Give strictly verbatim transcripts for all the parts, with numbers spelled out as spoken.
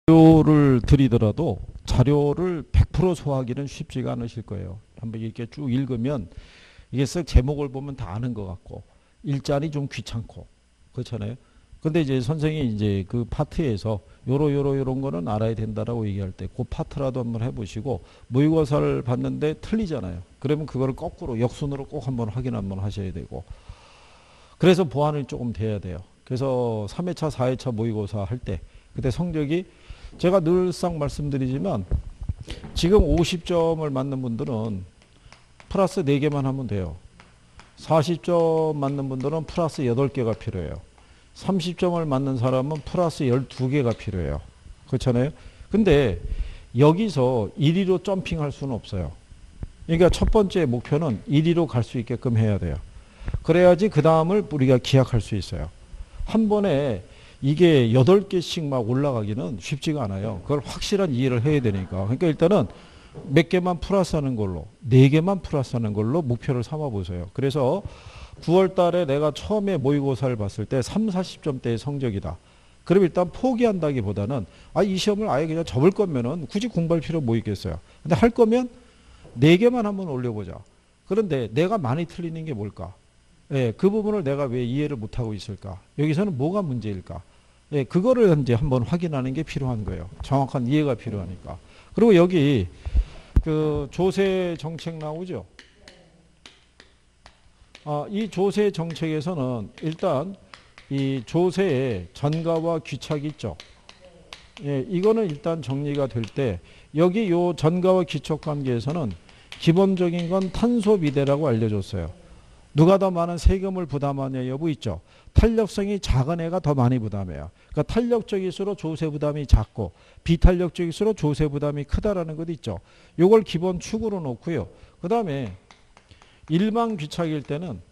자료를 드리더라도 자료를 백 퍼센트 소화하기는 쉽지가 않으실 거예요. 한번 이렇게 쭉 읽으면 이게 쓱 제목을 보면 다 아는 것 같고 일자리 좀 귀찮고 그렇잖아요. 근데 이제 선생이 이제 그 파트에서 요러 요러 요런 거는 알아야 된다라고 얘기할 때 그 파트라도 한번 해보시고 모의고사를 봤는데 틀리잖아요. 그러면 그거를 거꾸로 역순으로 꼭 한번 확인 한번 하셔야 되고 그래서 보완이 조금 돼야 돼요. 그래서 삼 회차 사 회차 모의고사 할 때 그때 성적이 제가 늘상 말씀드리지만 지금 오십 점을 맞는 분들은 플러스 네 개만 하면 돼요. 사십 점 맞는 분들은 플러스 여덟 개가 필요해요. 삼십 점을 맞는 사람은 플러스 열두 개가 필요해요. 그렇잖아요. 근데 여기서 일 위로 점핑할 수는 없어요. 그러니까 첫 번째 목표는 일 위로 갈 수 있게끔 해야 돼요. 그래야지 그 다음을 우리가 기약할 수 있어요. 한 번에 이게 여덟 개씩 막 올라가기는 쉽지가 않아요. 그걸 확실한 이해를 해야 되니까. 그러니까 일단은 몇 개만 플러스 하는 걸로, 네 개만 플러스 하는 걸로 목표를 삼아 보세요. 그래서 구월 달에 내가 처음에 모의고사를 봤을 때 삼, 사십 점대의 성적이다. 그럼 일단 포기한다기 보다는 아, 이 시험을 아예 그냥 접을 거면은 굳이 공부할 필요 뭐 있겠어요. 근데 할 거면 네 개만 한번 올려보자. 그런데 내가 많이 틀리는 게 뭘까? 예, 그 부분을 내가 왜 이해를 못하고 있을까? 여기서는 뭐가 문제일까? 예, 그거를 이제 한번 확인하는 게 필요한 거예요. 정확한 이해가 필요하니까. 그리고 여기 그 조세 정책 나오죠? 아, 이 조세 정책에서는 일단 이 조세의 전가와 귀착이 있죠. 예, 이거는 일단 정리가 될 때 여기 요 전가와 귀착 관계에서는 기본적인 건 탄소 비례라고 알려줬어요. 누가 더 많은 세금을 부담하냐 여부 있죠. 탄력성이 작은 애가 더 많이 부담해요. 그러니까 탄력적일수록 조세 부담이 작고 비탄력적일수록 조세 부담이 크다라는 것도 있죠. 이걸 기본 축으로 놓고요. 그 다음에 일반 귀착일 때는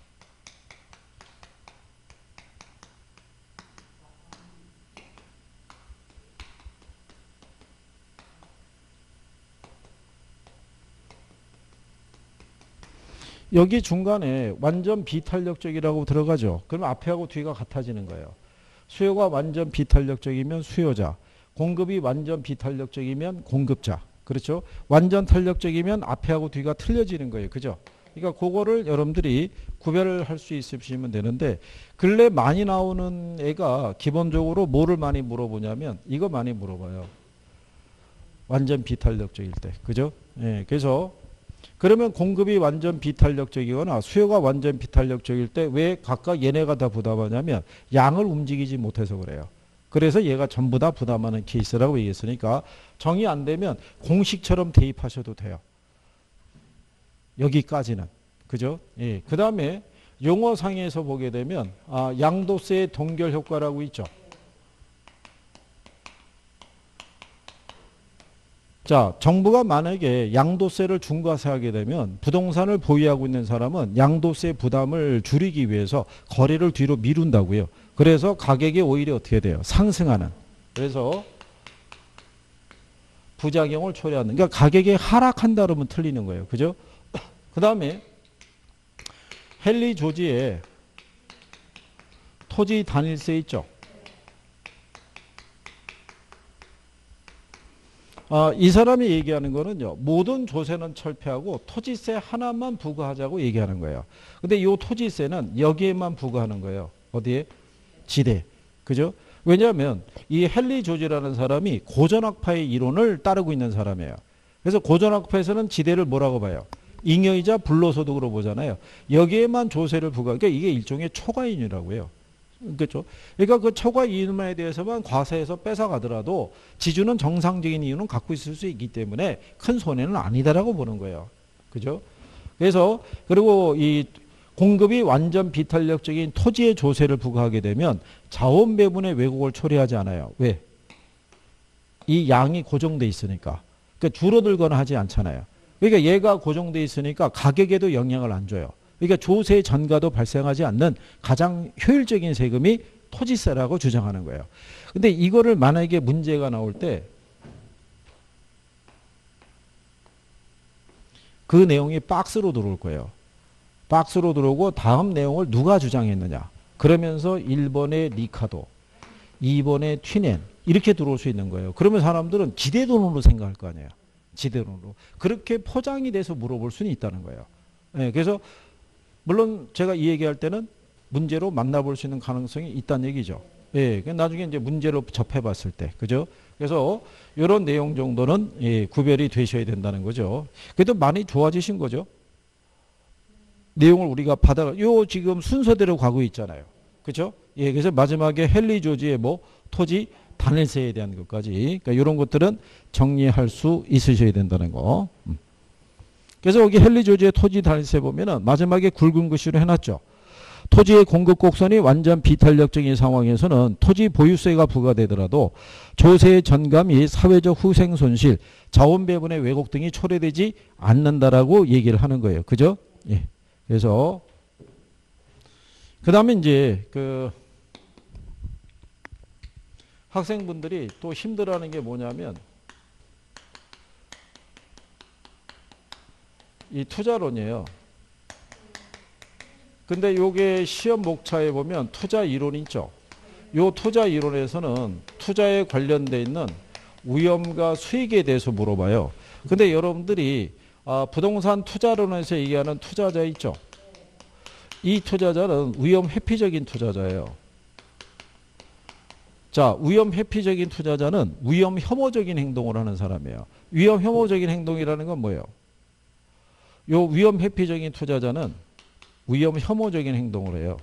여기 중간에 완전 비탄력적이라고 들어가죠. 그러면 앞에하고 뒤가 같아지는 거예요. 수요가 완전 비탄력적이면 수요자, 공급이 완전 비탄력적이면 공급자. 그렇죠? 완전 탄력적이면 앞에하고 뒤가 틀려지는 거예요. 그죠? 그러니까 그거를 여러분들이 구별을 할 수 있으시면 되는데 근래 많이 나오는 애가 기본적으로 뭐를 많이 물어보냐면 이거 많이 물어봐요. 완전 비탄력적일 때. 그죠? 예, 그래서 그러면 공급이 완전 비탄력적이거나 수요가 완전 비탄력적일 때 왜 각각 얘네가 다 부담하냐면 양을 움직이지 못해서 그래요. 그래서 얘가 전부 다 부담하는 케이스라고 얘기했으니까 정의 안 되면 공식처럼 대입하셔도 돼요. 여기까지는. 그죠? 예. 그 다음에 용어상에서 보게 되면 아, 양도세의 동결 효과라고 있죠. 자, 정부가 만약에 양도세를 중과세하게 되면 부동산을 보유하고 있는 사람은 양도세 부담을 줄이기 위해서 거래를 뒤로 미룬다고요. 그래서 가격이 오히려 어떻게 돼요? 상승하는. 그래서 부작용을 초래하는. 그러니까 가격이 하락한다 그러면 틀리는 거예요. 그죠? 그 다음에 헨리 조지의 토지 단일세 있죠. 아, 이 사람이 얘기하는 거는요. 모든 조세는 철폐하고 토지세 하나만 부과하자고 얘기하는 거예요. 근데 이 토지세는 여기에만 부과하는 거예요. 어디에? 지대. 그죠? 왜냐하면 이 헨리 조지라는 사람이 고전학파의 이론을 따르고 있는 사람이에요. 그래서 고전학파에서는 지대를 뭐라고 봐요? 잉여이자 불로소득으로 보잖아요. 여기에만 조세를 부과. 그러니까 이게 일종의 초과이익이라고 해요. 그렇죠? 그러니까 그 초과 이윤에 대해서만 과세해서 뺏어가더라도 지주는 정상적인 이유는 갖고 있을 수 있기 때문에 큰 손해는 아니다라고 보는 거예요. 그죠? 그래서 그리고 이 공급이 완전 비탄력적인 토지의 조세를 부과하게 되면 자원 배분의 왜곡을 초래하지 않아요. 왜? 이 양이 고정돼 있으니까. 그러니까 줄어들거나 하지 않잖아요. 그러니까 얘가 고정돼 있으니까 가격에도 영향을 안 줘요. 그러니까 조세 전가도 발생하지 않는 가장 효율적인 세금이 토지세라고 주장하는 거예요. 근데 이거를 만약에 문제가 나올 때 그 내용이 박스로 들어올 거예요. 박스로 들어오고 다음 내용을 누가 주장했느냐. 그러면서 일 번의 리카도, 이 번의 튀넨 이렇게 들어올 수 있는 거예요. 그러면 사람들은 지대돈으로 생각할 거 아니에요. 지대돈으로. 그렇게 포장이 돼서 물어볼 수는 있다는 거예요. 네, 그래서 물론 제가 이 얘기할 때는 문제로 만나볼 수 있는 가능성이 있다는 얘기죠. 예, 나중에 이제 문제로 접해봤을 때, 그죠? 그래서 이런 내용 정도는 예, 구별이 되셔야 된다는 거죠. 그래도 많이 좋아지신 거죠. 내용을 우리가 받아, 요 지금 순서대로 가고 있잖아요. 그죠? 예, 그래서 마지막에 헨리 조지의 뭐 토지 단일세에 대한 것까지, 그러니까 이런 것들은 정리할 수 있으셔야 된다는 거. 음. 그래서 여기 헨리 조지의 토지 단일세 보면은 마지막에 굵은 글씨로 해놨죠. 토지의 공급 곡선이 완전 비탄력적인 상황에서는 토지 보유세가 부과되더라도 조세의 전감이 사회적 후생 손실, 자원 배분의 왜곡 등이 초래되지 않는다라고 얘기를 하는 거예요. 그죠? 예. 그래서 그 다음에 이제 그 학생분들이 또 힘들어하는 게 뭐냐면 이 투자론이에요. 근데 요게 시험 목차에 보면 투자 이론이 있죠. 요 투자 이론에서는 투자에 관련돼 있는 위험과 수익에 대해서 물어봐요. 근데 여러분들이 아, 부동산 투자론에서 얘기하는 투자자 있죠. 이 투자자는 위험 회피적인 투자자예요. 자, 위험 회피적인 투자자는 위험 혐오적인 행동을 하는 사람이에요. 위험 혐오적인 행동이라는 건 뭐예요? 요 위험 회피적인 투자자는 위험 혐오적인 행동을 해요.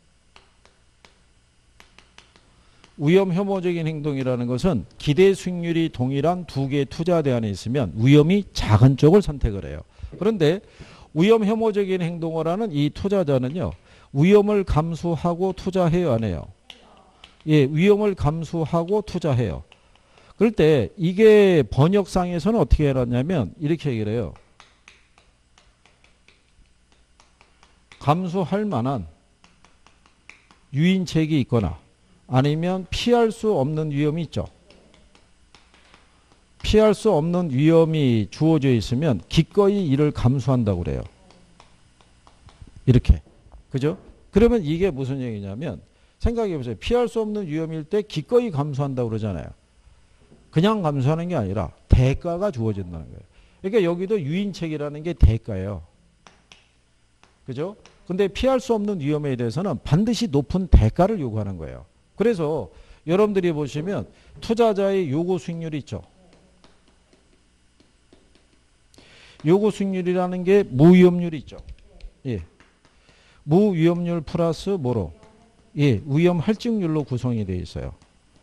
위험 혐오적인 행동이라는 것은 기대 수익률이 동일한 두 개의 투자 대안에 있으면 위험이 작은 쪽을 선택을 해요. 그런데 위험 혐오적인 행동을 하는 이 투자자는요. 위험을 감수하고 투자해요, 안 해요? 예, 위험을 감수하고 투자해요. 그럴 때 이게 번역상에서는 어떻게 해놨냐면 이렇게 얘기를 해요. 감수할 만한 유인책이 있거나 아니면 피할 수 없는 위험이 있죠. 피할 수 없는 위험이 주어져 있으면 기꺼이 이를 감수한다고 그래요. 이렇게. 그죠? 그러면 이게 무슨 얘기냐면 생각해 보세요. 피할 수 없는 위험일 때 기꺼이 감수한다고 그러잖아요. 그냥 감수하는 게 아니라 대가가 주어진다는 거예요. 그러니까 여기도 유인책이라는 게 대가예요. 그죠? 근데 피할 수 없는 위험에 대해서는 반드시 높은 대가를 요구하는 거예요. 그래서 여러분들이 보시면 투자자의 요구 수익률이 있죠. 요구 수익률이라는 게 무위험률이 있죠. 예. 무위험률 플러스 뭐로? 예, 위험 할증률로 구성이 되어 있어요.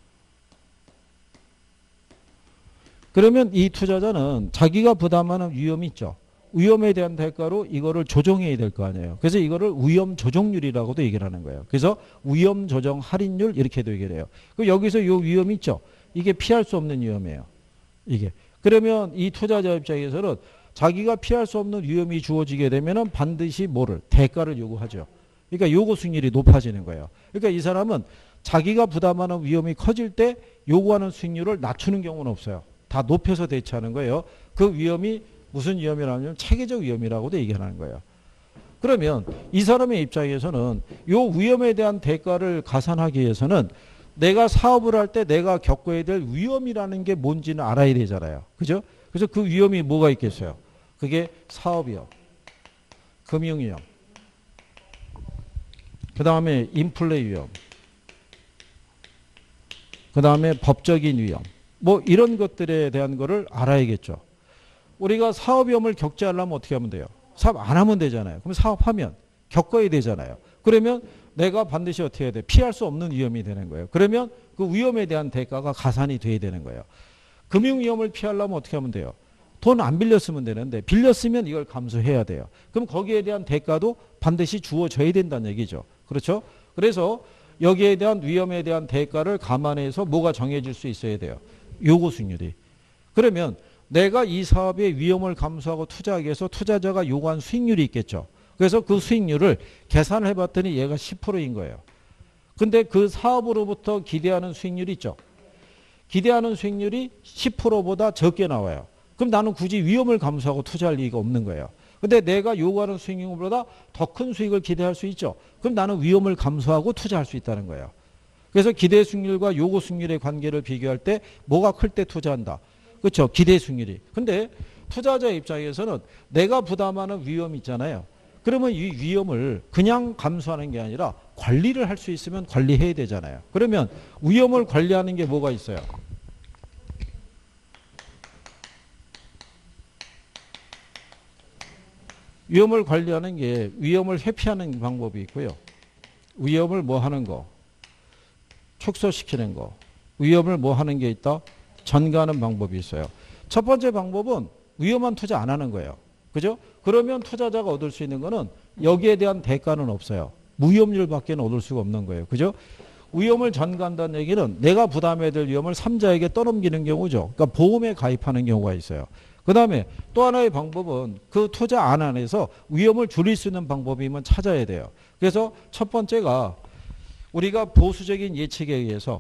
그러면 이 투자자는 자기가 부담하는 위험이 있죠. 위험에 대한 대가로 이거를 조정해야 될 거 아니에요. 그래서 이거를 위험 조정률이라고도 얘기를 하는 거예요. 그래서 위험 조정 할인율 이렇게도 얘기를 해요. 그럼 여기서 이 위험이 있죠. 이게 피할 수 없는 위험이에요. 이게. 그러면 이 투자자 입장에서는 자기가 피할 수 없는 위험이 주어지게 되면은 반드시 뭐를? 대가를 요구하죠. 그러니까 요구 수익률이 높아지는 거예요. 그러니까 이 사람은 자기가 부담하는 위험이 커질 때 요구하는 수익률을 낮추는 경우는 없어요. 다 높여서 대처하는 거예요. 그 위험이 무슨 위험이라면 체계적 위험이라고도 얘기하는 거예요. 그러면 이 사람의 입장에서는 요 위험에 대한 대가를 가산하기 위해서는 내가 사업을 할 때 내가 겪어야 될 위험이라는 게 뭔지는 알아야 되잖아요. 그죠? 그래서 그 위험이 뭐가 있겠어요? 그게 사업위험, 금융위험, 그 다음에 인플레 위험, 그 다음에 법적인 위험, 뭐 이런 것들에 대한 거를 알아야겠죠. 우리가 사업위험을 겪지 않으려면 어떻게 하면 돼요? 사업 안 하면 되잖아요. 그럼 사업하면 겪어야 되잖아요. 그러면 내가 반드시 어떻게 해야 돼? 피할 수 없는 위험이 되는 거예요. 그러면 그 위험에 대한 대가가 가산이 돼야 되는 거예요. 금융위험을 피하려면 어떻게 하면 돼요? 돈 안 빌렸으면 되는데 빌렸으면 이걸 감수해야 돼요. 그럼 거기에 대한 대가도 반드시 주어져야 된다는 얘기죠. 그렇죠? 그래서 여기에 대한 위험에 대한 대가를 감안해서 뭐가 정해질 수 있어야 돼요? 요구 수익률이. 그러면 내가 이 사업의 위험을 감수하고 투자하기 위해서 투자자가 요구한 수익률이 있겠죠. 그래서 그 수익률을 계산을 해봤더니 얘가 십 퍼센트인 거예요. 근데 그 사업으로부터 기대하는 수익률이 있죠. 기대하는 수익률이 십 퍼센트보다 적게 나와요. 그럼 나는 굳이 위험을 감수하고 투자할 이유가 없는 거예요. 근데 내가 요구하는 수익률보다 더 큰 수익을 기대할 수 있죠. 그럼 나는 위험을 감수하고 투자할 수 있다는 거예요. 그래서 기대 수익률과 요구 수익률의 관계를 비교할 때 뭐가 클 때 투자한다. 그렇죠? 기대 수익률이. 근데 투자자 입장에서는 내가 부담하는 위험이 있잖아요. 그러면 이 위험을 그냥 감수하는 게 아니라 관리를 할 수 있으면 관리해야 되잖아요. 그러면 위험을 관리하는 게 뭐가 있어요? 위험을 관리하는 게 위험을 회피하는 방법이 있고요. 위험을 뭐 하는 거? 축소시키는 거. 위험을 뭐 하는 게 있다? 전가하는 방법이 있어요. 첫 번째 방법은 위험한 투자 안 하는 거예요. 그죠? 그러면 투자자가 얻을 수 있는 거는 여기에 대한 대가는 없어요. 무위험률밖에 얻을 수가 없는 거예요. 그죠? 위험을 전가한다는 얘기는 내가 부담해야 될 위험을 삼자에게 떠넘기는 경우죠. 그러니까 보험에 가입하는 경우가 있어요. 그 다음에 또 하나의 방법은 그 투자 안 안에서 위험을 줄일 수 있는 방법이면 찾아야 돼요. 그래서 첫 번째가 우리가 보수적인 예측에 의해서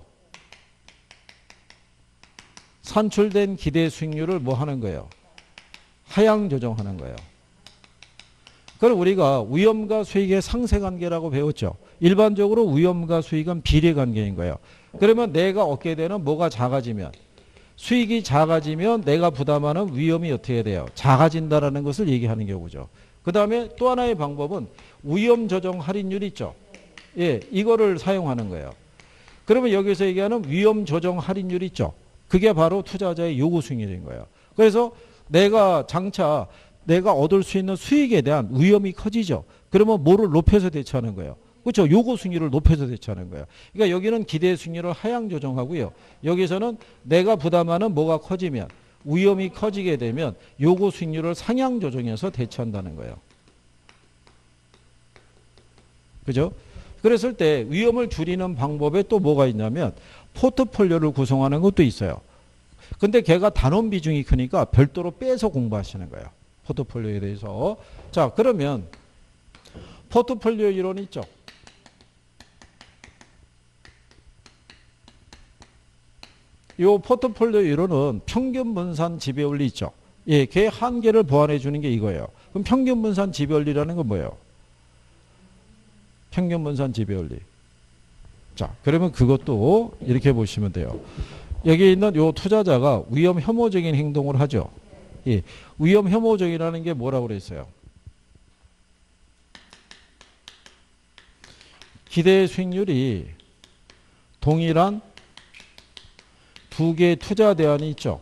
산출된 기대 수익률을 뭐 하는 거예요? 하향 조정하는 거예요. 그걸 우리가 위험과 수익의 상쇄관계라고 배웠죠. 일반적으로 위험과 수익은 비례관계인 거예요. 그러면 내가 얻게 되는 뭐가 작아지면 수익이 작아지면 내가 부담하는 위험이 어떻게 돼요? 작아진다라는 것을 얘기하는 경우죠. 그 다음에 또 하나의 방법은 위험 조정 할인율 있죠. 예, 이거를 사용하는 거예요. 그러면 여기서 얘기하는 위험 조정 할인율 있죠. 그게 바로 투자자의 요구 수익률인 거예요. 그래서 내가 장차 내가 얻을 수 있는 수익에 대한 위험이 커지죠. 그러면 뭐를 높여서 대처하는 거예요? 그렇죠. 요구 수익률을 높여서 대처하는 거예요. 그러니까 여기는 기대 수익률을 하향 조정하고요. 여기서는 내가 부담하는 뭐가 커지면 위험이 커지게 되면 요구 수익률을 상향 조정해서 대처한다는 거예요. 그죠? 그랬을 때 위험을 줄이는 방법에 또 뭐가 있냐면 포트폴리오를 구성하는 것도 있어요. 근데 걔가 단원 비중이 크니까 별도로 빼서 공부하시는 거예요. 포트폴리오에 대해서. 자, 그러면 포트폴리오 이론 있죠. 이 포트폴리오 이론은 평균 분산 지배 원리 있죠. 예, 걔 한계를 보완해 주는 게 이거예요. 그럼 평균 분산 지배 원리라는 건 뭐예요? 평균 분산 지배 원리. 자, 그러면 그것도 이렇게 보시면 돼요. 여기 있는 요 투자자가 위험 혐오적인 행동을 하죠. 예, 위험 혐오적이라는 게 뭐라고 그랬어요? 기대 수익률이 동일한 두 개의 투자 대안이 있죠.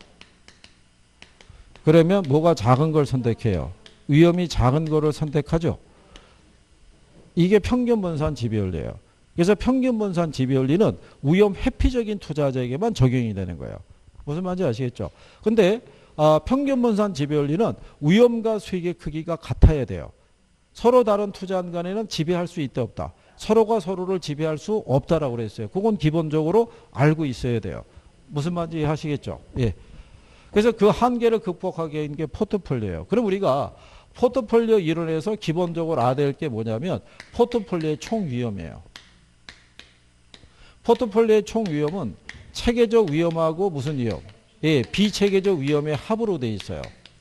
그러면 뭐가 작은 걸 선택해요? 위험이 작은 거를 선택하죠. 이게 평균 분산 지배 원리예요. 그래서 평균 분산 지배 원리는 위험 회피적인 투자자에게만 적용이 되는 거예요. 무슨 말인지 아시겠죠? 근데 아, 평균 분산 지배 원리는 위험과 수익의 크기가 같아야 돼요. 서로 다른 투자한 간에는 지배할 수 있다 없다. 서로가 서로를 지배할 수 없다라고 그랬어요. 그건 기본적으로 알고 있어야 돼요. 무슨 말인지 아시겠죠? 예. 그래서 그 한계를 극복하게 하는 게 포트폴리오예요. 그럼 우리가 포트폴리오 이론에서 기본적으로 알아야 될 게 뭐냐면 포트폴리오의 총 위험이에요. 포트폴리오의 총 위험은 체계적 위험하고 무슨 위험? 예, 비체계적 위험의 합으로 돼 있어요.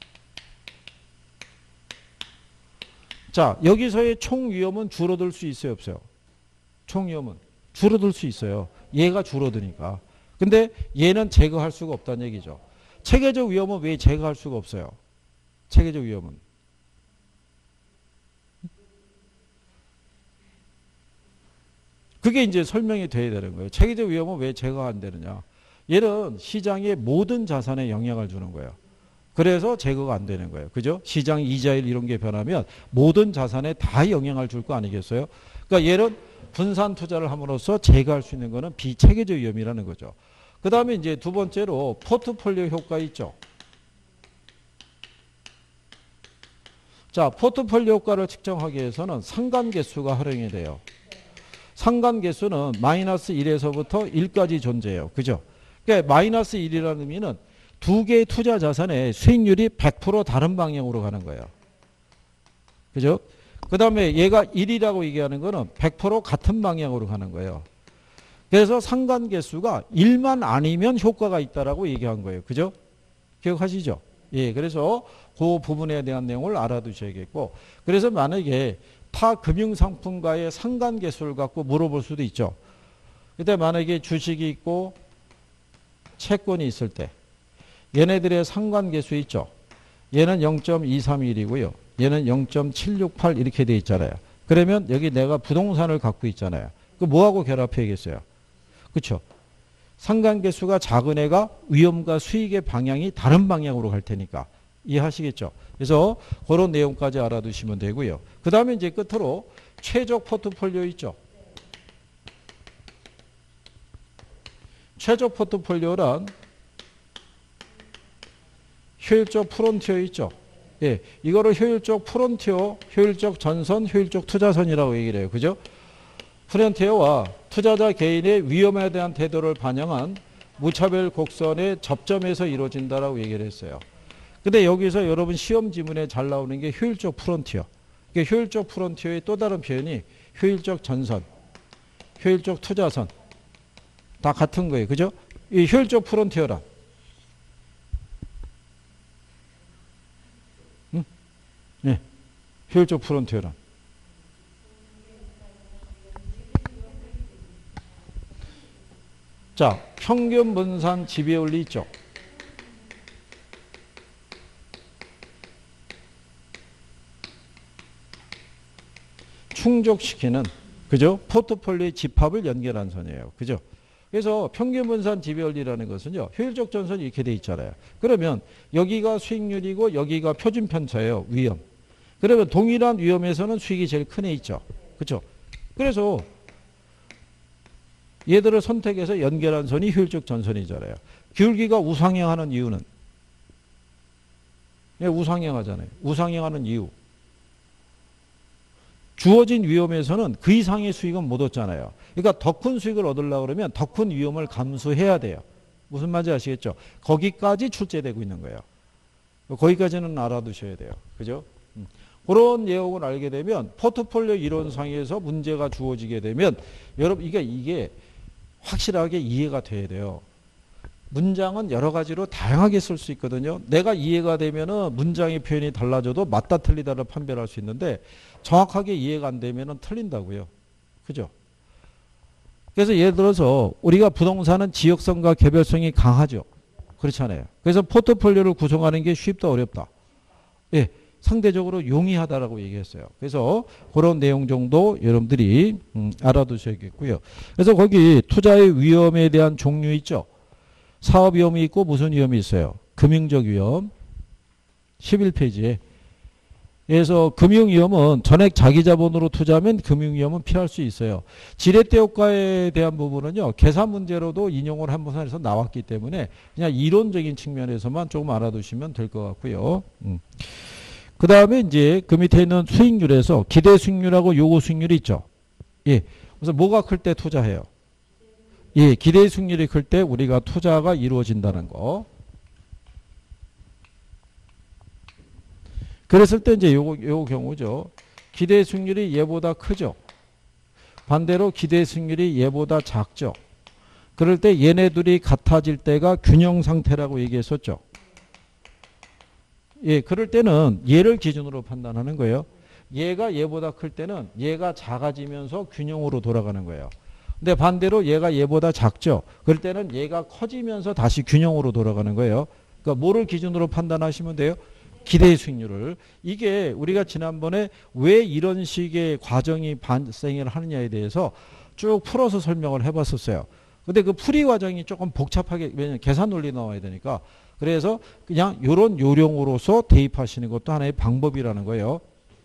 자, 여기서의 총 위험은 줄어들 수 있어요, 없어요? 총 위험은 줄어들 수 있어요. 얘가 줄어드니까. 근데 얘는 제거할 수가 없다는 얘기죠. 체계적 위험은 왜 제거할 수가 없어요? 체계적 위험은. 그게 이제 설명이 돼야 되는 거예요. 체계적 위험은 왜 제거가 안 되느냐. 얘는 시장의 모든 자산에 영향을 주는 거예요. 그래서 제거가 안 되는 거예요. 그죠? 시장 이자율 이런 게 변하면 모든 자산에 다 영향을 줄 거 아니겠어요? 그러니까 얘는 분산 투자를 함으로써 제거할 수 있는 거는 비체계적 위험이라는 거죠. 그 다음에 이제 두 번째로 포트폴리오 효과 있죠. 자, 포트폴리오 효과를 측정하기 위해서는 상관계수가 활용이 돼요. 상관계수는 마이너스 일에서부터 일까지 존재해요. 그죠? 그러니까 마이너스 일이라는 의미는 두 개의 투자 자산의 수익률이 백 퍼센트 다른 방향으로 가는 거예요. 그죠? 그 다음에 얘가 일이라고 얘기하는 거는 백 퍼센트 같은 방향으로 가는 거예요. 그래서 상관계수가 일만 아니면 효과가 있다라고 얘기한 거예요. 그죠? 기억하시죠? 예, 그래서 그 부분에 대한 내용을 알아두셔야겠고, 그래서 만약에 타 금융상품과의 상관계수를 갖고 물어볼 수도 있죠. 그때 만약에 주식이 있고 채권이 있을 때 얘네들의 상관계수 있죠. 얘는 영 점 이삼일이고요. 얘는 영 점 칠육팔 이렇게 돼 있잖아요. 그러면 여기 내가 부동산을 갖고 있잖아요. 그 뭐하고 결합해야겠어요? 그렇죠? 상관계수가 작은 애가 위험과 수익의 방향이 다른 방향으로 갈 테니까 이해하시겠죠? 그래서 그런 내용까지 알아두시면 되고요. 그 다음에 이제 끝으로 최적 포트폴리오 있죠? 최적 포트폴리오란 효율적 프론티어 있죠? 예, 이거를 효율적 프론티어, 효율적 전선, 효율적 투자선이라고 얘기를 해요. 그죠? 프론티어와 투자자 개인의 위험에 대한 태도를 반영한 무차별 곡선의 접점에서 이루어진다라고 얘기를 했어요. 근데 여기서 여러분 시험 지문에 잘 나오는 게 효율적 프론티어. 그러니까 효율적 프론티어의 또 다른 표현이 효율적 전선, 효율적 투자선. 다 같은 거예요. 그죠? 이 효율적 프론티어란. 응? 네. 효율적 프론티어란. 자, 평균 분산 지배원리 있죠? 충족시키는, 그죠? 포트폴리오의 집합을 연결한 선이에요. 그죠? 그래서 평균 분산 지배원리라는 것은요, 효율적 전선이 이렇게 돼 있잖아요. 그러면 여기가 수익률이고 여기가 표준 편차예요. 위험. 그러면 동일한 위험에서는 수익이 제일 큰 애 있죠. 그죠? 그래서 얘들을 선택해서 연결한 선이 효율적 전선이잖아요. 기울기가 우상향하는 이유는? 예, 우상향하잖아요. 우상향하는 이유. 주어진 위험에서는 그 이상의 수익은 못 얻잖아요. 그러니까 더 큰 수익을 얻으려고 그러면 더 큰 위험을 감수해야 돼요. 무슨 말인지 아시겠죠? 거기까지 출제되고 있는 거예요. 거기까지는 알아두셔야 돼요. 그죠? 음. 그런 내용을 알게 되면 포트폴리오 이론상에서 문제가 주어지게 되면 여러분 이게 이게 확실하게 이해가 돼야 돼요. 문장은 여러 가지로 다양하게 쓸 수 있거든요. 내가 이해가 되면은 문장의 표현이 달라져도 맞다 틀리다를 판별할 수 있는데 정확하게 이해가 안 되면은 틀린다고요. 그죠? 그래서 예를 들어서 우리가 부동산은 지역성과 개별성이 강하죠. 그렇잖아요. 그래서 포트폴리오를 구성하는 게 쉽다 어렵다. 예, 상대적으로 용이하다라고 얘기했어요. 그래서 그런 내용 정도 여러분들이 음, 알아두셔야겠고요. 그래서 거기 투자의 위험에 대한 종류 있죠. 사업 위험이 있고 무슨 위험이 있어요? 금융적 위험. 십일 페이지에. 그래서 금융위험은 전액 자기자본으로 투자하면 금융위험은 피할 수 있어요. 지렛대 효과에 대한 부분은요. 계산 문제로도 인용을 한번 해서 나왔기 때문에 그냥 이론적인 측면에서만 조금 알아두시면 될 것 같고요. 음. 그 다음에 이제 그 밑에 있는 수익률에서 기대 수익률하고 요구 수익률이 있죠. 예. 그래서 뭐가 클 때 투자해요? 예. 기대 수익률이 클 때 우리가 투자가 이루어진다는 거. 그랬을 때 이제 요거, 요 경우죠. 기대 수익률이 얘보다 크죠. 반대로 기대 수익률이 얘보다 작죠. 그럴 때 얘네 둘이 같아질 때가 균형 상태라고 얘기했었죠. 예, 그럴 때는 얘를 기준으로 판단하는 거예요. 얘가 얘보다 클 때는 얘가 작아지면서 균형으로 돌아가는 거예요. 근데 반대로 얘가 얘보다 작죠. 그럴 때는 얘가 커지면서 다시 균형으로 돌아가는 거예요. 그러니까 뭐를 기준으로 판단하시면 돼요? 기대 수익률을. 이게 우리가 지난번에 왜 이런 식의 과정이 발생을 하느냐에 대해서 쭉 풀어서 설명을 해봤었어요. 근데 그 풀이 과정이 조금 복잡하게, 왜냐면 계산 논리 나와야 되니까. 그래서 그냥 이런 요령으로서 대입하시는 것도 하나의 방법이라는 거예요.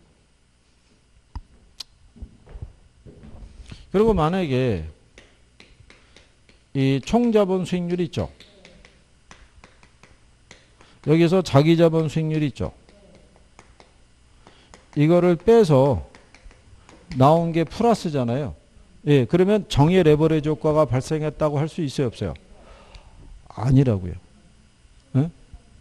그리고 만약에 이 총자본 수익률이 있죠. 여기서 자기자본 수익률이 있죠. 이거를 빼서 나온 게 플러스잖아요. 예, 그러면 정의 레버리지 효과가 발생했다고 할 수 있어요, 없어요? 아니라고요. 예?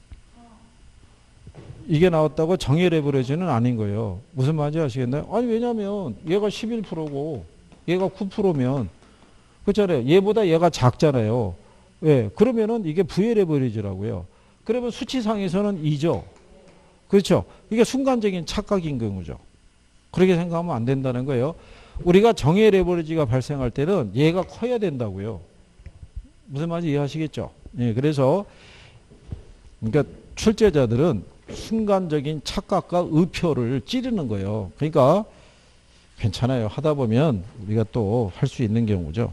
이게 나왔다고 정의 레버리지는 아닌 거예요. 무슨 말인지 아시겠나요? 아니, 왜냐면 얘가 십일 퍼센트고 얘가 구 퍼센트면 그렇잖아요. 얘보다 얘가 작잖아요. 예, 그러면은 이게 부의 레버리지라고요. 그러면 수치상에서는 이죠. 그렇죠. 이게 순간적인 착각인 경우죠. 그렇게 생각하면 안 된다는 거예요. 우리가 정의 레버리지가 발생할 때는 얘가 커야 된다고요. 무슨 말인지 이해하시겠죠? 예, 그래서 그러니까 출제자들은 순간적인 착각과 의표를 찌르는 거예요. 그러니까 괜찮아요. 하다 보면 우리가 또 할 수 있는 경우죠.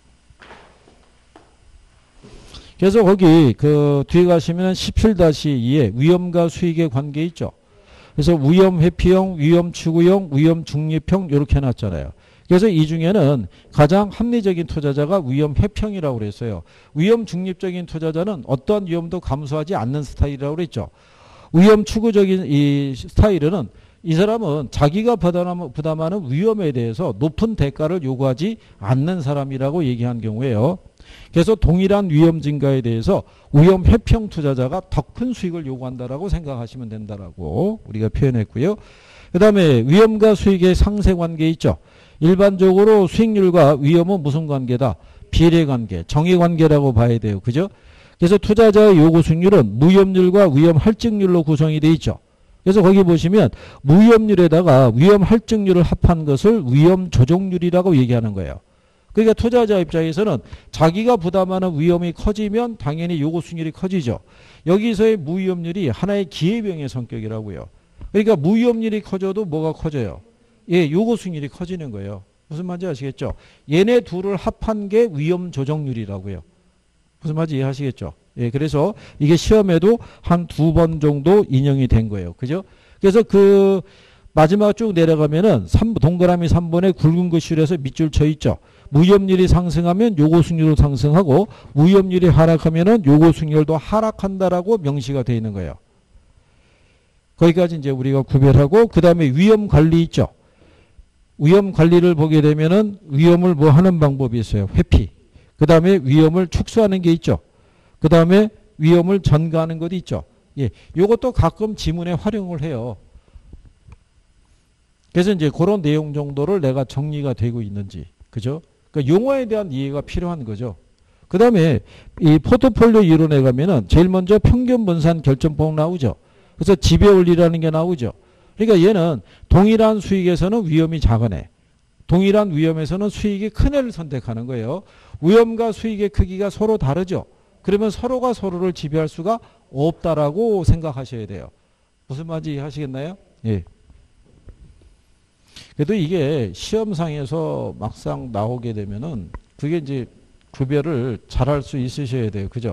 그래서 거기 그 뒤에 가시면 십칠 다시 이에 위험과 수익의 관계 있죠. 그래서 위험 회피형, 위험 추구형, 위험 중립형 이렇게 해놨잖아요. 그래서 이 중에는 가장 합리적인 투자자가 위험 회피형이라고 그랬어요. 위험 중립적인 투자자는 어떠한 위험도 감수하지 않는 스타일이라고 그랬죠. 위험 추구적인 이 스타일은 이 사람은 자기가 부담하는 위험에 대해서 높은 대가를 요구하지 않는 사람이라고 얘기한 경우에요. 그래서 동일한 위험 증가에 대해서 위험 회피형 투자자가 더 큰 수익을 요구한다라고 생각하시면 된다라고 우리가 표현했고요. 그 다음에 위험과 수익의 상세 관계 있죠. 일반적으로 수익률과 위험은 무슨 관계다? 비례 관계, 정의 관계라고 봐야 돼요. 그죠? 그래서 투자자의 요구 수익률은 무위험률과 위험 할증률로 구성이 되어 있죠. 그래서 거기 보시면 무위험률에다가 위험 할증률을 합한 것을 위험 조정률이라고 얘기하는 거예요. 그러니까 투자자 입장에서는 자기가 부담하는 위험이 커지면 당연히 요구 수익률이 커지죠. 여기서의 무위험률이 하나의 기회병의 성격이라고요. 그러니까 무위험률이 커져도 뭐가 커져요? 예, 요구 수익률이 커지는 거예요. 무슨 말인지 아시겠죠? 얘네 둘을 합한 게 위험 조정률이라고요. 무슨 말인지 이해하시겠죠? 예, 그래서 이게 시험에도 한 두 번 정도 인용이 된 거예요. 그죠? 그래서 그 마지막 쭉 내려가면은 삼, 동그라미 삼 번에 굵은 글씨로서 밑줄 쳐 있죠. 무위험률이 상승하면 요구 수익률도 상승하고 무위험률이 하락하면은 요구 수익률도 하락한다라고 명시가 되어 있는 거예요. 거기까지 이제 우리가 구별하고 그 다음에 위험 관리 있죠. 위험 관리를 보게 되면은 위험을 뭐 하는 방법이 있어요. 회피. 그 다음에 위험을 축소하는 게 있죠. 그 다음에 위험을 전가하는 것도 있죠. 예, 요것도 가끔 지문에 활용을 해요. 그래서 이제 그런 내용 정도를 내가 정리가 되고 있는지, 그죠? 그러니까 용어에 대한 이해가 필요한 거죠. 그 다음에 이 포트폴리오 이론에 가면은 제일 먼저 평균 분산 결정법 나오죠. 그래서 지배 원리라는 게 나오죠. 그러니까 얘는 동일한 수익에서는 위험이 작은 애, 동일한 위험에서는 수익이 큰 애를 선택하는 거예요. 위험과 수익의 크기가 서로 다르죠. 그러면 서로가 서로를 지배할 수가 없다라고 생각하셔야 돼요. 무슨 말인지 하시겠나요? 예. 그래도 이게 시험상에서 막상 나오게 되면은 그게 이제 구별을 잘할 수 있으셔야 돼요. 그죠?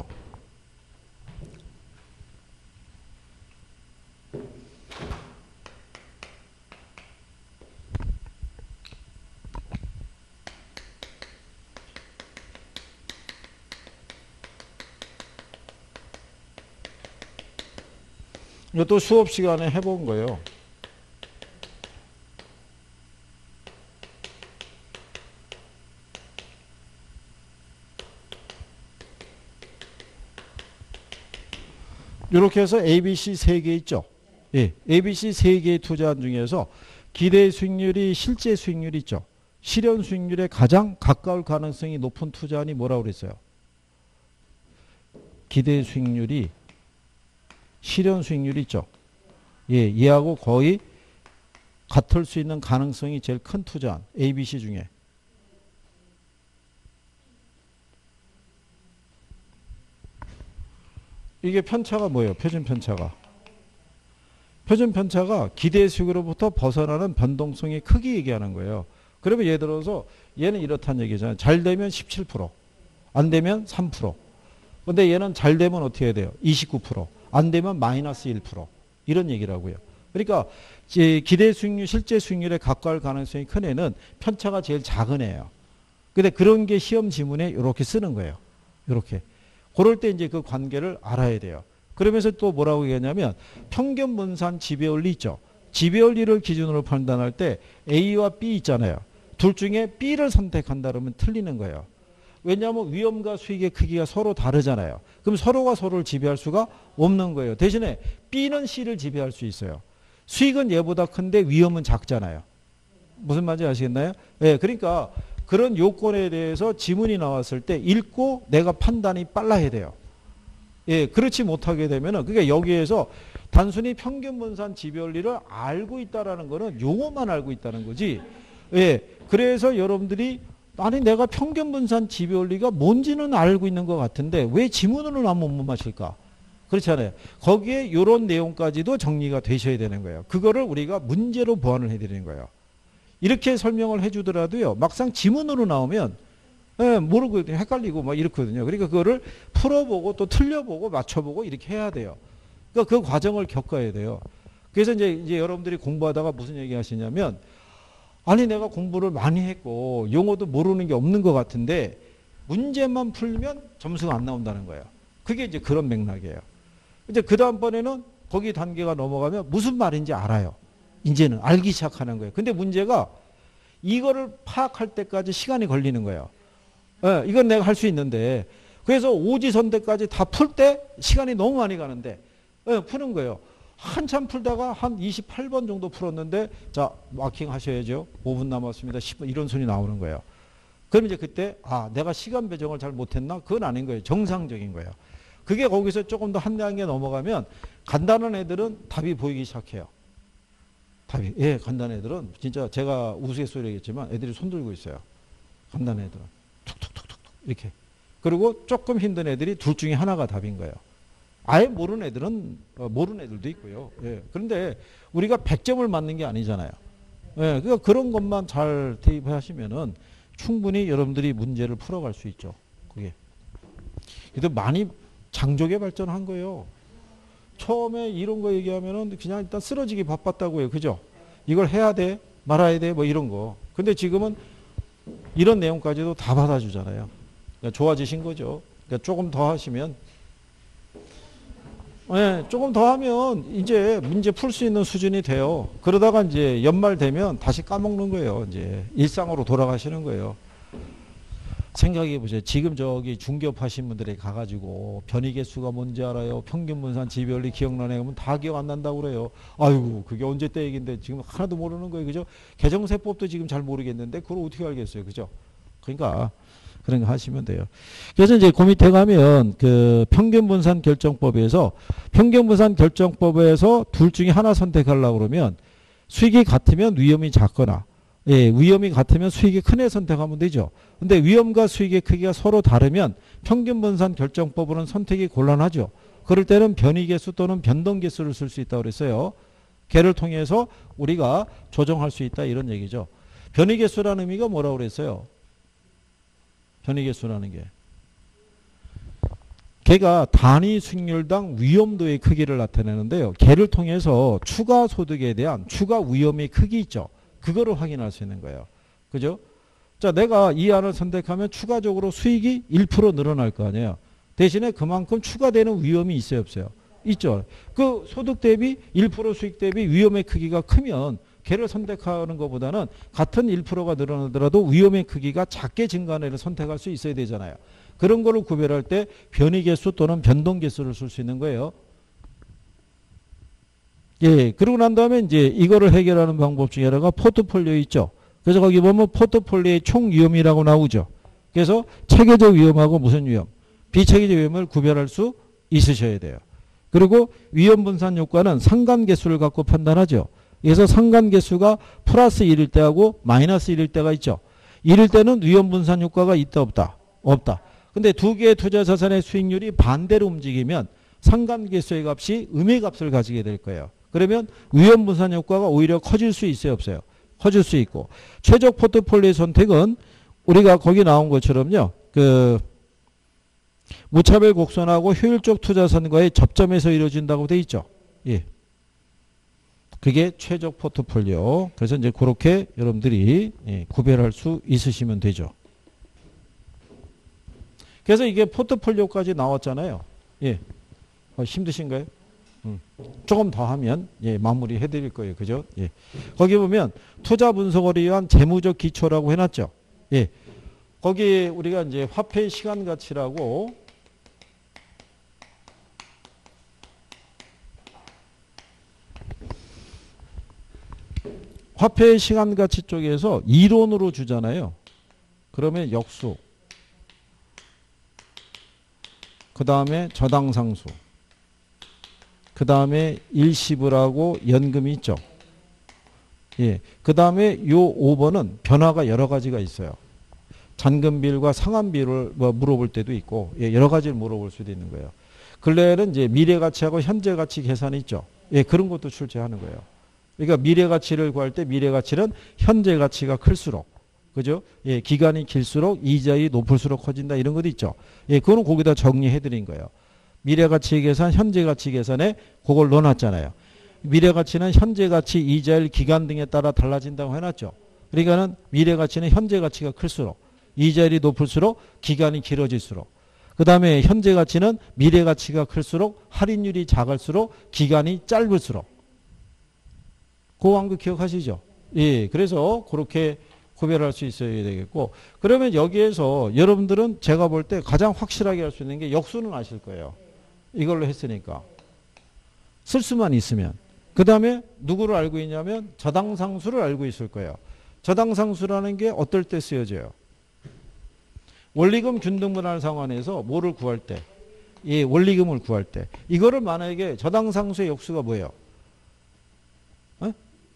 이것도 수업 시간에 해본 거예요. 이렇게 해서 에이비씨 세 개 있죠. 예, 에이비씨 세 개의 투자한 중에서 기대 수익률이 실제 수익률이 있죠. 실현 수익률에 가장 가까울 가능성이 높은 투자안이 뭐라고 그랬어요? 기대 수익률이 실현 수익률이 있죠. 예, 얘하고 거의 같을 수 있는 가능성이 제일 큰 투자안 에이비씨 중에. 이게 편차가 뭐예요? 표준 편차가. 표준 편차가 기대 수익으로부터 벗어나는 변동성의 크기 얘기하는 거예요. 그러면 예를 들어서 얘는 이렇다는 얘기잖아요. 잘 되면 십칠 퍼센트, 안 되면 삼 퍼센트. 근데 얘는 잘 되면 어떻게 해야 돼요? 이십구 퍼센트, 안 되면 마이너스 일 퍼센트. 이런 얘기라고요. 그러니까 기대 수익률, 실제 수익률에 가까울 가능성이 큰 애는 편차가 제일 작은 애예요. 근데 그런 게 시험 지문에 이렇게 쓰는 거예요. 이렇게. 그럴 때 이제 그 관계를 알아야 돼요. 그러면서 또 뭐라고 얘기하냐면 평균 분산 지배 원리 있죠. 지배 원리를 기준으로 판단할 때 A와 B 있잖아요. 둘 중에 B를 선택한다 그러면 틀리는 거예요. 왜냐하면 위험과 수익의 크기가 서로 다르잖아요. 그럼 서로가 서로를 지배할 수가 없는 거예요. 대신에 B는 C를 지배할 수 있어요. 수익은 얘보다 큰데 위험은 작잖아요. 무슨 말인지 아시겠나요? 예, 그러니까 그런 요건에 대해서 지문이 나왔을 때 읽고 내가 판단이 빨라야 돼요. 예, 그렇지 못하게 되면은, 그러니까 여기에서 단순히 평균 분산 지배 원리를 알고 있다라는 거는 용어만 알고 있다는 거지, 예. 그래서 여러분들이 아니 내가 평균 분산 지배원리가 뭔지는 알고 있는 것 같은데 왜 지문으로는 못 맞힐까? 그렇잖아요. 거기에 이런 내용까지도 정리가 되셔야 되는 거예요. 그거를 우리가 문제로 보완을 해드리는 거예요. 이렇게 설명을 해주더라도요. 막상 지문으로 나오면 예, 모르고 헷갈리고 막 이렇거든요. 그러니까 그거를 풀어보고 또 틀려보고 맞춰보고 이렇게 해야 돼요. 그러니까 그 과정을 겪어야 돼요. 그래서 이제, 이제 여러분들이 공부하다가 무슨 얘기 하시냐면 아니 내가 공부를 많이 했고 용어도 모르는 게 없는 것 같은데 문제만 풀면 점수가 안 나온다는 거예요. 그게 이제 그런 맥락이에요. 이제 그 다음번에는 거기 단계가 넘어가면 무슨 말인지 알아요. 이제는 알기 시작하는 거예요. 근데 문제가 이거를 파악할 때까지 시간이 걸리는 거예요. 예, 이건 내가 할 수 있는데 그래서 오지선대까지 다 풀 때 시간이 너무 많이 가는데 예, 푸는 거예요. 한참 풀다가 한 이십팔 번 정도 풀었는데 자 마킹 하셔야죠. 오 분 남았습니다. 십 분 이런 순위 나오는 거예요. 그럼 이제 그때 아 내가 시간 배정을 잘 못했나? 그건 아닌 거예요. 정상적인 거예요. 그게 거기서 조금 더 한 단계 넘어가면 간단한 애들은 답이 보이기 시작해요. 답이 예 간단한 애들은 진짜 제가 우스갯소리겠지만 애들이 손 들고 있어요. 간단한 애들은 툭툭툭툭 이렇게. 그리고 조금 힘든 애들이 둘 중에 하나가 답인 거예요. 아예 모르는 애들은 모르는 애들도 있고요. 예. 그런데 우리가 백 점을 맞는 게 아니잖아요. 예. 그러니까 그런 것만 잘 대입하시면은 충분히 여러분들이 문제를 풀어갈 수 있죠. 그게. 그래도 많이 장족에 발전한 거예요. 처음에 이런 거 얘기하면은 그냥 일단 쓰러지기 바빴다고 해요. 그죠? 이걸 해야 돼? 말아야 돼? 뭐 이런 거. 근데 지금은 이런 내용까지도 다 받아주잖아요. 그러니까 좋아지신 거죠. 그러니까 조금 더 하시면 네, 조금 더 하면 이제 문제 풀 수 있는 수준이 돼요. 그러다가 이제 연말 되면 다시 까먹는 거예요. 이제 일상으로 돌아가시는 거예요. 생각해 보세요. 지금 저기 중개업 하신 분들에 가가지고 변이개수가 뭔지 알아요? 평균분산 지배원리 기억나네? 그러면 다 기억 안 난다고 그래요. 아이고 그게 언제 때 얘기인데 지금 하나도 모르는 거예요. 그죠? 개정세법도 지금 잘 모르겠는데 그걸 어떻게 알겠어요. 그죠? 그러니까 그런 거 하시면 돼요. 그래서 이제 그 밑에 가면 그 평균분산 결정법에서 평균분산 결정법에서 둘 중에 하나 선택하려고 그러면 수익이 같으면 위험이 작거나 예, 위험이 같으면 수익이 큰 애 선택하면 되죠. 근데 위험과 수익의 크기가 서로 다르면 평균분산 결정법으로는 선택이 곤란하죠. 그럴 때는 변이계수 또는 변동계수를 쓸 수 있다고 그랬어요. 걔를 통해서 우리가 조정할 수 있다 이런 얘기죠. 변이계수라는 의미가 뭐라고 그랬어요? 변이계수라는 게 걔가 단위 수익률당 위험도의 크기를 나타내는데요. 걔를 통해서 추가 소득에 대한 추가 위험의 크기 있죠. 그거를 확인할 수 있는 거예요. 그죠? 자, 내가 이 안을 선택하면 추가적으로 수익이 일 퍼센트 늘어날 거 아니에요. 대신에 그만큼 추가되는 위험이 있어요, 없어요? 있죠. 그 소득 대비 일 퍼센트 수익 대비 위험의 크기가 크면 걔를 선택하는 것보다는 같은 일 퍼센트가 늘어나더라도 위험의 크기가 작게 증가하는 애를 선택할 수 있어야 되잖아요. 그런 거를 구별할 때 변이계수 또는 변동계수를 쓸 수 있는 거예요. 예, 그러고 난 다음에 이제 이거를 해결하는 방법 중에 하나가 포트폴리오 있죠. 그래서 거기 보면 포트폴리오의 총 위험이라고 나오죠. 그래서 체계적 위험하고 무슨 위험? 비체계적 위험을 구별할 수 있으셔야 돼요. 그리고 위험 분산 효과는 상관계수를 갖고 판단하죠. 그래서 상관계수가 플러스 일일 때하고 마이너스 일일 때가 있죠. 일일 때는 위험 분산 효과가 있다 없다? 없다. 근데 두 개의 투자 자산의 수익률이 반대로 움직이면 상관계수의 값이 음의 값을 가지게 될 거예요. 그러면 위험 분산 효과가 오히려 커질 수 있어요, 없어요? 커질 수 있고. 최적 포트폴리오 선택은 우리가 거기 나온 것처럼요. 그 무차별 곡선하고 효율적 투자선과의 접점에서 이루어진다고 돼 있죠. 예. 그게 최적 포트폴리오. 그래서 이제 그렇게 여러분들이 예, 구별할 수 있으시면 되죠. 그래서 이게 포트폴리오까지 나왔잖아요. 예. 어, 힘드신가요? 음. 조금 더 하면 예, 마무리 해드릴 거예요. 그죠? 예. 거기 보면 투자 분석을 위한 재무적 기초라고 해놨죠. 예. 거기 우리가 이제 화폐 시간 가치라고 화폐 시간 가치 쪽에서 이론으로 주잖아요. 그러면 역수. 그 다음에 저당상수. 그 다음에 일시불하고 연금이 있죠. 예. 그 다음에 요 오 번은 변화가 여러 가지가 있어요. 잔금 비율과 상환 비율을 뭐 물어볼 때도 있고, 예, 여러 가지를 물어볼 수도 있는 거예요. 근래에는 이제 미래 가치하고 현재 가치 계산이 있죠. 예, 그런 것도 출제하는 거예요. 그러니까 미래 가치를 구할 때 미래 가치는 현재 가치가 클수록, 그죠? 예, 기간이 길수록 이자율이 높을수록 커진다 이런 것도 있죠. 예, 그거는 거기다 정리해 드린 거예요. 미래 가치 계산, 현재 가치 계산에 그걸 넣어놨잖아요. 미래 가치는 현재 가치, 이자율, 기간 등에 따라 달라진다고 해놨죠. 그러니까는 미래 가치는 현재 가치가 클수록, 이자율이 높을수록, 기간이 길어질수록. 그 다음에 현재 가치는 미래 가치가 클수록, 할인율이 작을수록, 기간이 짧을수록. 그 완급 기억하시죠? 예, 그래서 그렇게 구별할 수 있어야 되겠고, 그러면 여기에서 여러분들은 제가 볼 때 가장 확실하게 할 수 있는 게 역수는 아실 거예요. 이걸로 했으니까. 쓸 수만 있으면. 그 다음에 누구를 알고 있냐면 저당상수를 알고 있을 거예요. 저당상수라는 게 어떨 때 쓰여져요? 원리금 균등분할 상환에서 뭐를 구할 때? 예, 원리금을 구할 때. 이거를 만약에 저당상수의 역수가 뭐예요? 어?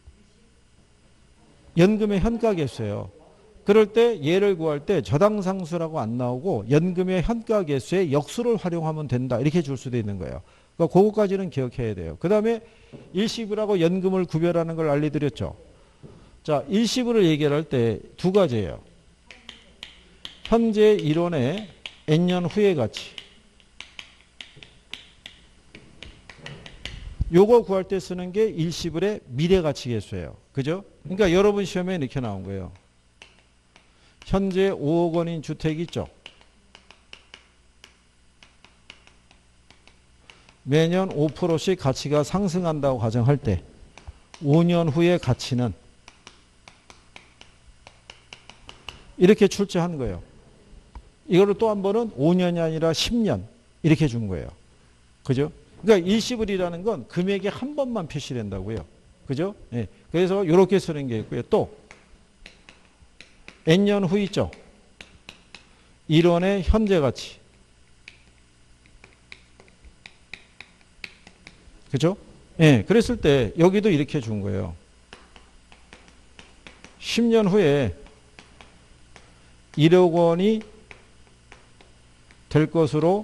연금의 현가계수예요. 그럴 때 얘를 구할 때 저당상수라고 안 나오고 연금의 현가계수의 역수를 활용하면 된다. 이렇게 줄 수도 있는 거예요. 그러니까 그거까지는 기억해야 돼요. 그 다음에 일시불하고 연금을 구별하는 걸 알려드렸죠. 자, 일시불을 얘기할 때 두 가지예요. 현재 일원의 N년 후의 가치. 요거 구할 때 쓰는 게 일시불의 미래가치 계수예요. 그죠? 그러니까 여러분 시험에 이렇게 나온 거예요. 현재 오억 원인 주택이 있죠. 매년 오 퍼센트씩 가치가 상승한다고 가정할 때 오 년 후의 가치는 이렇게 출제한 거예요. 이거를 또 한 번은 오 년이 아니라 십 년 이렇게 준 거예요. 그죠? 그러니까 일시불이라는 건 금액이 한 번만 표시된다고요. 그죠? 예. 그래서 이렇게 쓰는 게 있고요. 또 N년 후 있죠. 일원의 현재 가치. 그죠? 예. 그랬을 때 여기도 이렇게 준 거예요. 십 년 후에 일억 원이 될 것으로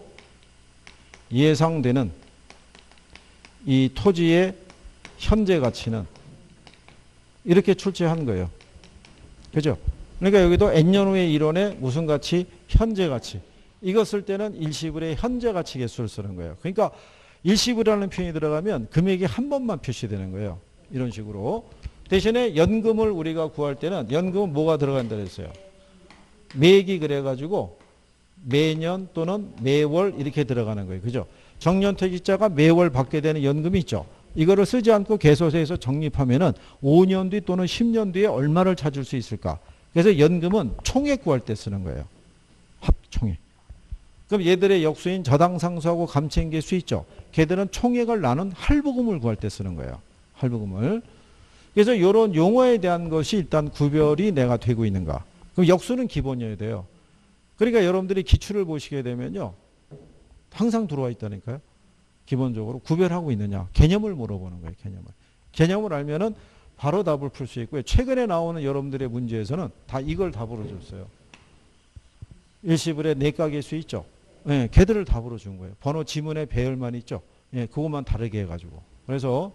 예상되는 이 토지의 현재 가치는 이렇게 출제한 거예요. 그죠? 그러니까 여기도 N년 후의 일원의 무슨 가치? 현재 가치. 이거 쓸 때는 일시불의 현재 가치 개수를 쓰는 거예요. 그러니까 일시불이라는 표현이 들어가면 금액이 한 번만 표시되는 거예요. 이런 식으로. 대신에 연금을 우리가 구할 때는 연금은 뭐가 들어간다 그랬어요? 매기 그래가지고 매년 또는 매월 이렇게 들어가는 거예요. 그죠? 정년퇴직자가 매월 받게 되는 연금이 있죠. 이거를 쓰지 않고 개소세에서 적립하면은 오 년 뒤 또는 십 년 뒤에 얼마를 찾을 수 있을까? 그래서 연금은 총액 구할 때 쓰는 거예요. 합총액. 그럼 얘들의 역수인 저당상수하고 감채인계수 있죠. 걔들은 총액을 나눈 할부금을 구할 때 쓰는 거예요. 할부금을. 그래서 이런 용어에 대한 것이 일단 구별이 내가 되고 있는가. 그럼 역수는 기본이어야 돼요. 그러니까 여러분들이 기출을 보시게 되면요. 항상 들어와 있다니까요. 기본적으로 구별하고 있느냐. 개념을 물어보는 거예요. 개념을. 개념을 알면은 바로 답을 풀 수 있고요. 최근에 나오는 여러분들의 문제에서는 다 이걸 답으로 줬어요. 일시불의 내과계수 있죠. 예, 걔들을 답으로 준 거예요. 번호 지문에 배열만 있죠. 예, 그것만 다르게 해가지고. 그래서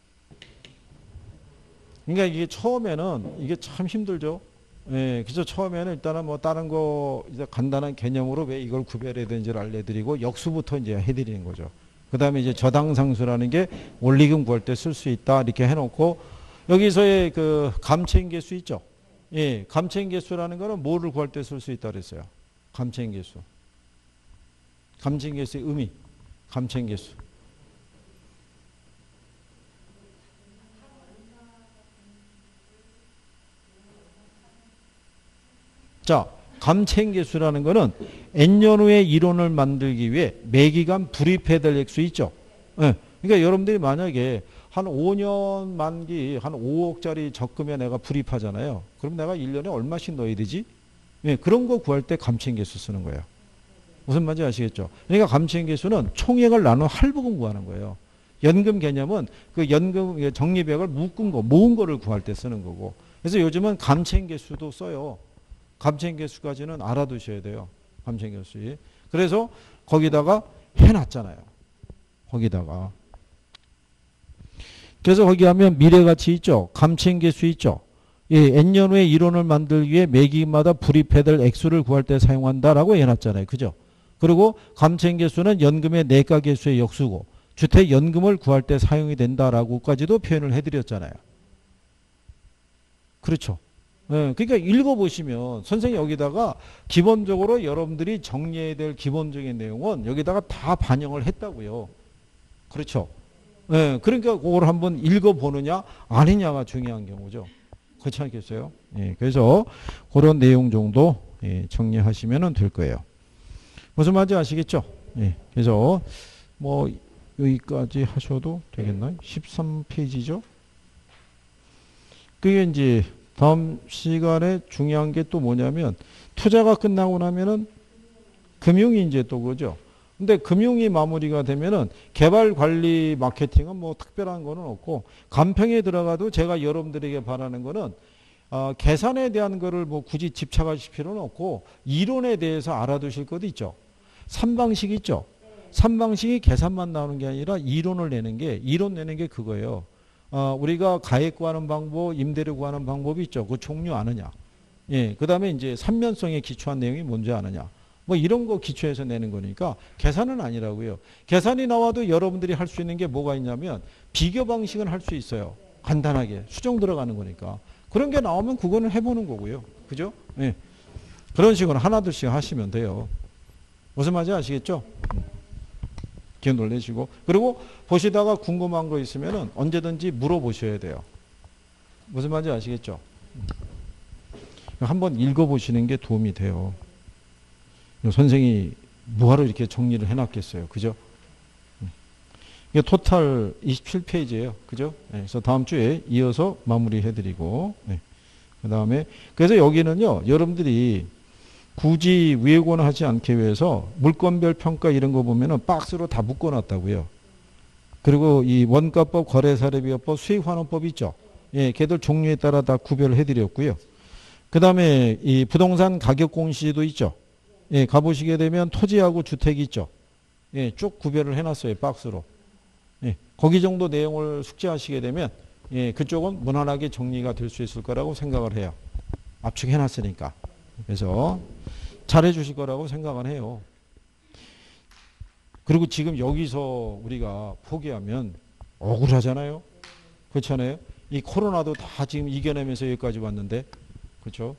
그러니까 이게 처음에는 이게 참 힘들죠. 예, 그래서 처음에는 일단은 뭐 다른 거 이제 간단한 개념으로 왜 이걸 구별해야 되는지를 알려드리고 역수부터 이제 해드리는 거죠. 그 다음에 이제 저당상수라는 게 원리금 구할 때 쓸 수 있다 이렇게 해놓고 여기서의 그 감채인계수 있죠. 예, 감채인계수라는 거는 뭐를 구할 때 쓸 수 있다 그랬어요. 감채인계수. 감채인계수의 의미. 감채인계수. 자, 감채인계수라는 거는 N년 후에 이론을 만들기 위해 매기간 불입해야 될 액수 있죠. 예, 그러니까 여러분들이 만약에 한 오 년 만기 한 오억짜리 적금에 내가 불입하잖아요. 그럼 내가 일 년에 얼마씩 넣어야 되지? 예, 그런 거 구할 때 감채인계수 쓰는 거예요. 무슨 말인지 아시겠죠? 그러니까 감채인계수는 총액을 나눈 할부금 구하는 거예요. 연금 개념은 그 연금 적립액을 묶은 거, 모은 거를 구할 때 쓰는 거고. 그래서 요즘은 감채인계수도 써요. 감채인계수까지는 알아두셔야 돼요. 감채인계수. 그래서 거기다가 해놨잖아요. 거기다가. 그래서 거기 하면 미래가치 있죠. 감채인계수 있죠. 예, N년 후에 이론을 만들기 위해 매기마다 불입해야 될 액수를 구할 때 사용한다라고 해놨잖아요. 그죠? 그리고 감채인계수는 연금의 내가계수의 역수고 주택연금을 구할 때 사용이 된다라고까지도 표현을 해드렸잖아요. 그렇죠. 예, 그러니까 읽어보시면 선생님이 여기다가 기본적으로 여러분들이 정리해야 될 기본적인 내용은 여기다가 다 반영을 했다고요. 그렇죠. 예, 그러니까 그걸 한번 읽어보느냐 아니냐가 중요한 경우죠. 그렇지 않겠어요? 예, 그래서 그런 내용 정도 예, 정리하시면 될 거예요. 무슨 말인지 아시겠죠? 예, 그래서 뭐 여기까지 하셔도 되겠나요? 십삼 페이지죠? 그게 이제 다음 시간에 중요한 게 또 뭐냐면 투자가 끝나고 나면은 금융이 이제 또 그죠. 근데 금융이 마무리가 되면은 개발 관리 마케팅은 뭐 특별한 거는 없고 간평에 들어가도 제가 여러분들에게 바라는 거는 어, 계산에 대한 거를 뭐 굳이 집착하실 필요는 없고 이론에 대해서 알아두실 것도 있죠. 삼 방식 있죠. 삼 방식이 계산만 나오는 게 아니라 이론을 내는 게 이론 내는 게 그거예요. 어, 우리가 가액 구하는 방법, 임대료 구하는 방법이 있죠. 그 종류 아느냐. 예, 그 다음에 이제 삼면성에 기초한 내용이 뭔지 아느냐. 뭐 이런 거 기초해서 내는 거니까 계산은 아니라고요. 계산이 나와도 여러분들이 할 수 있는 게 뭐가 있냐면 비교 방식은 할 수 있어요. 간단하게 수정 들어가는 거니까. 그런 게 나오면 그거는 해보는 거고요. 그죠? 예. 그런 식으로 하나둘씩 하시면 돼요. 무슨 말인지 아시겠죠? 기억 놀래시고. 그리고 보시다가 궁금한 거 있으면 언제든지 물어보셔야 돼요. 무슨 말인지 아시겠죠? 한번 읽어보시는 게 도움이 돼요. 선생이 뭐하러 이렇게 정리를 해놨겠어요. 그죠? 이게 토탈 이십칠 페이지예요. 그죠? 네, 그래서 다음 주에 이어서 마무리해드리고 네. 그 다음에 그래서 여기는요. 여러분들이 굳이 외곤하지 않기 위해서 물건별 평가 이런 거 보면은 박스로 다 묶어놨다고요. 그리고 이 원가법, 거래사례비업법, 수익환원법 있죠. 예, 걔들 종류에 따라 다 구별을 해드렸고요. 그 다음에 이 부동산 가격 공시도 있죠. 예, 가보시게 되면 토지하고 주택이 있죠. 예, 쭉 구별을 해놨어요. 박스로. 예, 거기 정도 내용을 숙지하시게 되면 예, 그쪽은 무난하게 정리가 될 수 있을 거라고 생각을 해요. 압축해놨으니까. 그래서 잘해 주실 거라고 생각은 해요. 그리고 지금 여기서 우리가 포기하면 억울하잖아요. 그렇잖아요. 이 코로나도 다 지금 이겨내면서 여기까지 왔는데 그렇죠.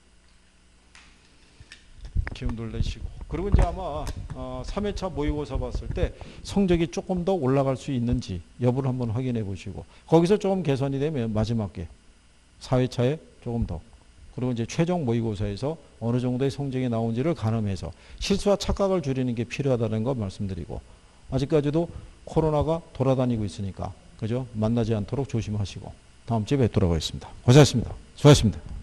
기운들 내시고. 그리고 이제 아마 어, 삼 회차 모의고사 봤을 때 성적이 조금 더 올라갈 수 있는지 여부를 한번 확인해 보시고 거기서 조금 개선이 되면 마지막 게 사 회차에 조금 더 그리고 이제 최종 모의고사에서 어느 정도의 성적이 나온지를 가늠해서 실수와 착각을 줄이는 게 필요하다는 거 말씀드리고 아직까지도 코로나가 돌아다니고 있으니까 그죠? 만나지 않도록 조심하시고 다음 주에 뵙도록 하겠습니다. 고생하셨습니다. 수고하셨습니다.